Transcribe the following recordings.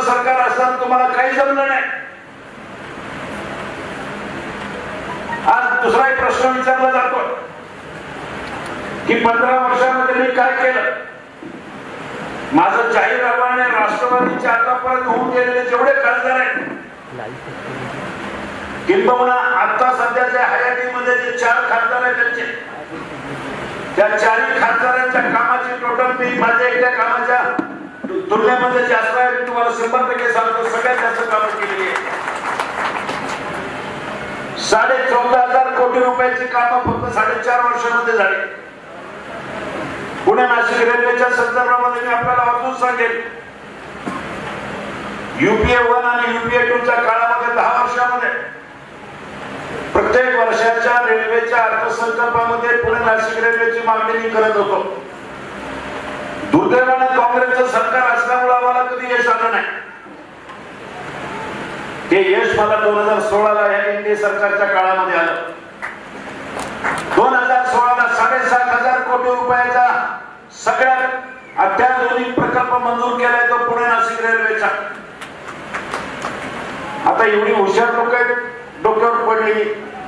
सरकार असताना तुम्हाला काही जमलं नाही। आज दुसरा एक प्रश्न विचारला जातो की 15 वर्षांमध्ये मी काय केलं। माझं जाहीर आव्हान आहे, राष्ट्रवादीचे आतापर्यंत होऊन गेलेले जेवढे खासदार आहेत, किंबहुना आता सध्याच्या हयातीमध्ये जे 4 खासदार आहेत त्यांचे, त्या 4 खासदारांच्या कामाची टोटल मी माझ्या एकट्या कामाच्या तुलनेमध्ये जास्त आहे। मी तुम्हाला 100% सांगतो, सगळ्यात जास्त कामं केलेली आहे। 14,500 कोटी रुपयाची कामं फक्त 4.5 वर्षांमध्ये झाली। पुणे नाशिक रेल्वेच्या संदर्भामध्ये मी आपल्याला अजून सांगेन, UPA 1 आणि UPA 2 च्या काळामध्ये 10 वर्षांमध्ये प्रत्येक वर्षाच्या रेल्वेच्या अर्थसंकल्पामध्ये पुणे नाशिक रेल्वेची मागणी मी करत होतो। दुर्दैवाने काँग्रेसचं सरकार असल्यामुळे आम्हाला कधी यश आलं नाही। ते यश मला 2016 ला एनडीए सरकारच्या काळामध्ये आलं। 2016 ला 7,500 कोटी रुपयाचा सगळ्यात अत्याधुनिक प्रकल्प मंजूर केलाय तो पुणे नाशिक रेल्वेचा। आता एवढी हुशार लोक डोक्यावर पडलेली।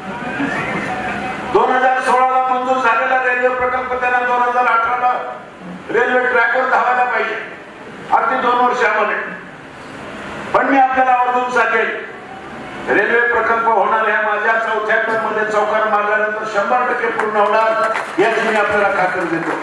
2016 ला मंजूर झालेला रेल्वे प्रकल्प त्यांना 2018 ला रेल्वे ट्रॅकवर धावायला पाहिजे, अगदी 2 वर्षामध्ये। पण मी आपल्याला आवर्जून सांगेल, रेल्वे प्रकल्प होणार आहे माझ्या 4थ्या टर्ममध्ये चौकार मारल्यानंतर 100% पूर्ण होणार याची मी आपल्याला खात्री देतो।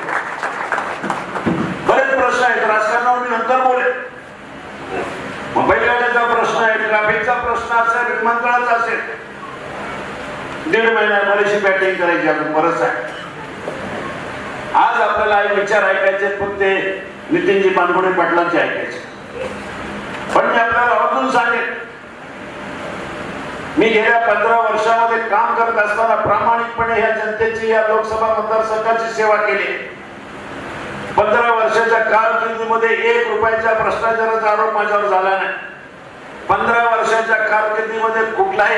बरेच प्रश्न आहेत, राजकारणावर मी नंतर बोलेन। मुंबई गाड्याचा प्रश्न आहे, ट्रॅफिकचा प्रश्न असेल, विमानतळाचा असेल, 1.5 महिना बरीचशी बॅटिंग करायची अजून बरंच आहे। आज आपल्याला एक विचार ऐकायचे, पण ते नितीनजी बानगुडे पाटलांचे ऐकायचे। पण मी आपल्याला अजून सांगेन, मी गेल्या 15 वर्षामध्ये काम करत असताना प्रामाणिकपणे या जनतेची, या लोकसभा मतदारसंघाची सेवा केली। 15 वर्षाच्या कारकिर्दीमध्ये 1 रुपयाच्या भ्रष्टाचाराचा आरोप माझ्यावर झाला नाही। 15 वर्षाच्या कारकिर्दीमध्ये कुठलाही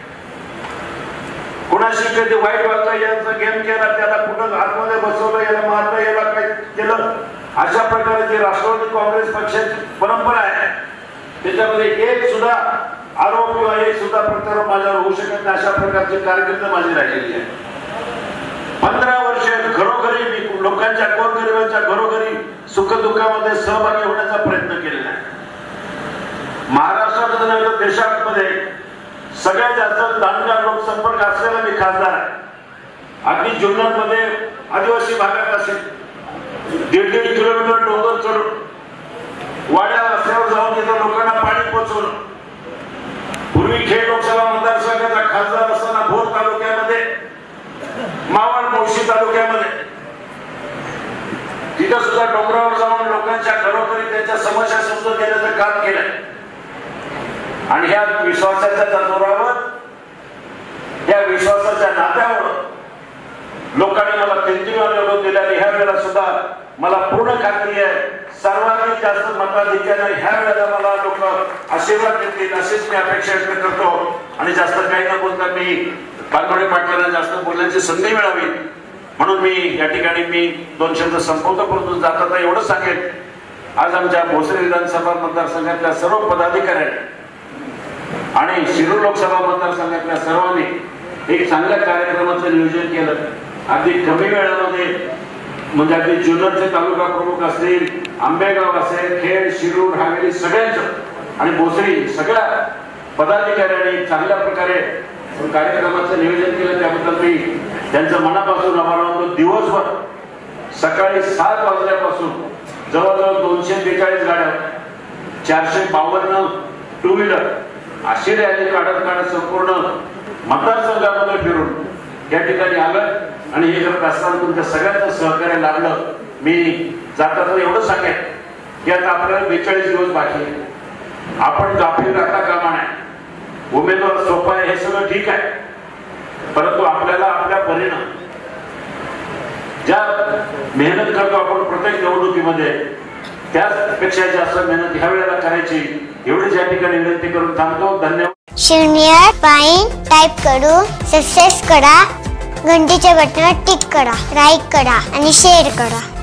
कुणाशी कधी वाईट वाटलं, याचा गेम केला, त्याला कुठं आतमध्ये बसवलं, याला मारलं, याला काय केलं, अशा प्रकारे जी राष्ट्रवादी काँग्रेस पक्षाची परंपरा आहे त्याच्यामध्ये एक सुद्धा आरोप किंवा एक सुद्धा प्रत्यारोप माझ्यावर होऊ शकत नाही। अशा प्रकारची कारकीर्द माझी राहिलेली आहे। 15 वर्ष घरोघरी मी लोकांच्या, गोरगरिबांच्या घरोघरी सुखदुःखामध्ये सहभागी होण्याचा प्रयत्न केलेला आहे। महाराष्ट्रात नव्हे देशामध्ये सगळ्यात जास्त दांडगा लोकसंपर्क असलेला मी खासदार आहे। अगदी जुन्नरमध्ये आदिवासी भागात असेल 1.5 किलोमीटर डोंगर चढून वाड्या रस्त्यावर जाऊन तिथं लोकांना पाणी पोहोचवलं। पूर्वी खेड लोकसभा मतदारसंघाचा खासदार असताना भोर तालुक्यामध्ये, मावळ मुळशी तालुक्यामध्ये तिथं सुद्धा डोंगरावर जाऊन लोकांच्या घरोघरी त्यांच्या समस्या समजून घेण्याचं काम केलंय। आणि ह्या विश्वासाच्या जोरावर, या विश्वासाच्या नात्यावर लोकांनी मला 3 वेळा निवडून दिले आणि ह्या वेळेला सुद्धा मला पूर्ण खात्री आहे सर्वाधिक जास्त मताधिक्याने ह्या वेळेला मला लोक आशीर्वाद देतील अशीच मी अपेक्षा व्यक्त करतो। आणि जास्त काही न बोलता मी बानगुडे पाटलांना जास्त बोलण्याची संधी मिळावी म्हणून मी या ठिकाणी मी 2 शब्द संपवतो। परंतु जाता एवढं सांगेन, आज आमच्या भोसरी विधानसभा मतदारसंघातल्या सर्व पदाधिकाऱ्यांनी आणि शिरूर लोकसभा मतदारसंघातल्या सर्वांनी एक चांगल्या कार्यक्रमाचं नियोजन केलं। अगदी कमी वेळामध्ये, म्हणजे अगदी जुन्नरचे तालुका प्रमुख असतील, आंबेगाव असेल, खेड, शिरूर, हावेरी सगळ्यांचं आणि भोसरी सगळ्या पदाधिकाऱ्यांनी चांगल्या प्रकारे कार्यक्रमाचं नियोजन केलं। त्याबद्दल मी त्यांचं मनापासून आभार मानतो। दिवसभर सकाळी 7 वाजल्यापासून जवळजवळ 242 गाड्या, 452 टू व्हीलर अशी रॅली काढत संपूर्ण मतदारसंघामध्ये फिरून या ठिकाणी आलं आणि हे करत असताना तुमच्या सगळ्यांचं सहकार्य लाभलं। मी जाताना एवढं सांगेन की आता आपल्याला 42 दिवस बाकी आहे, आपण गाफील राहता कामा नये। उमेदवार सोपा आहे हे सगळं ठीक आहे, परंतु आपल्याला आपल्या परीनं ज्या मेहनत करतो आपण प्रत्येक निवडणुकीमध्ये, त्यापेक्षा जास्त मेहनत ह्या वेळेला करायची एवढीच या ठिकाणी विनंती करून थांबतो। धन्यवाद। शून्य पाईन टाइप करून सक्सेस करा, घंटीच्या बटनावर टिक करा, लाईक करा आणि शेअर करा।